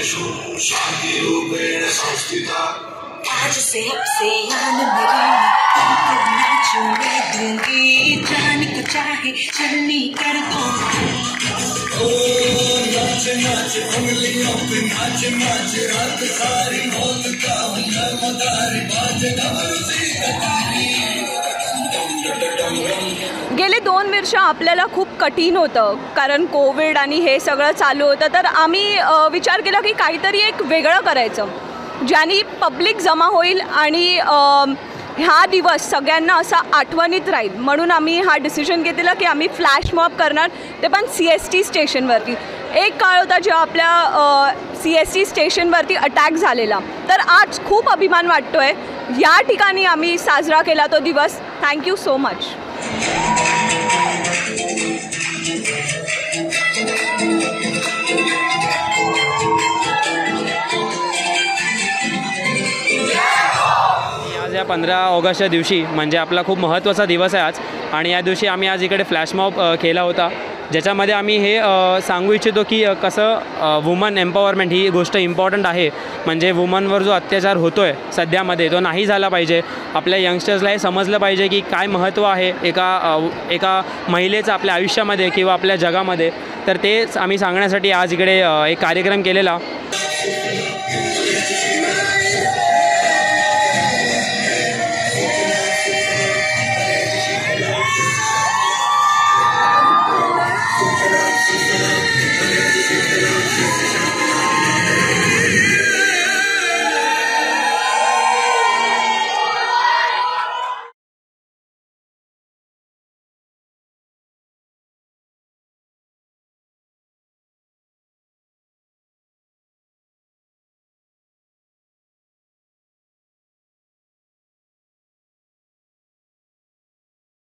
आज से आन मेरी नाचू मैं दूंगी जान को चाहे चलनी कर दो नाच नाच उंगलियों पे नाच नाच रात सारी मौत का हुनर मदारी बाज डमरू कटारी। गेले 2 वर्ष आपल्याला खूप कठीण होतं कारण कोविड आणि हे सगळं चालू होतं, तर आम्ही विचार केला की काहीतरी एक वेगळं करायचं ज्याने पब्लिक जमा होईल आणि हा दिवस सगळ्यांना असा आठवणीत राहील, म्हणून आम्ही हा डिसिजन घेतलेला की आम्ही फ्लॅश मॉब करणार, ते पण CST स्टेशनवरती। एक काळ होता जेव्हा आपल्या CST स्टेशनवरती अटॅक झालेला, तर आज खूप अभिमान वाटतो आहे या ठिकाणी आम्ही साजरा केला तो दिवस। Thank you so much. आज या 15 ऑगस्टच्या दिवशी म्हणजे आपला खूप महत्त्वाचा दिवस आहे आज, आणि या दिवशी आम्ही आज इकडे फ्लॅश मॉब केला होता, ज्याच्यामध्ये आम्ही हे सांगू इच्छितो की कसं वुमन एम्पॉवरमेंट ही गोष्ट इम्पॉर्टंट आहे। म्हणजे वुमनवर जो अत्याचार होतो आहे सध्यामध्ये तो नाही झाला पाहिजे। आपल्या यंगस्टर्सला हे समजलं पाहिजे की काय महत्त्व आहे एका महिलेचं आपल्या आयुष्यामध्ये किंवा आपल्या जगामध्ये, तर तेच आम्ही सांगण्यासाठी आज इकडे एक कार्यक्रम केलेला।